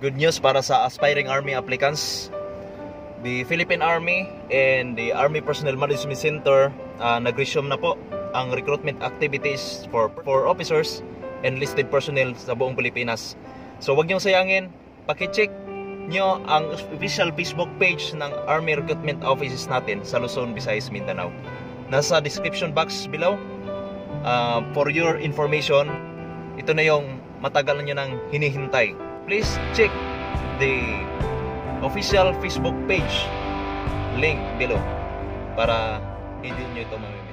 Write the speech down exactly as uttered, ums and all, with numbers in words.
good news para sa aspiring Army applicants. The Philippine Army and the Army Personnel Management Center uh, nag-resume na po ang recruitment activities for, for officers and enlisted personnel sa buong Pilipinas. So wag niyong sayangin, paki-check nyo ang official Facebook page ng Army Recruitment Offices natin sa Luzon, Visayas, Mindanao. Nasa description box below. Uh, for your information, ito na yung matagal nyo nang hinihintay. Please check the official Facebook page link below para hindi nyo ito mamimiss.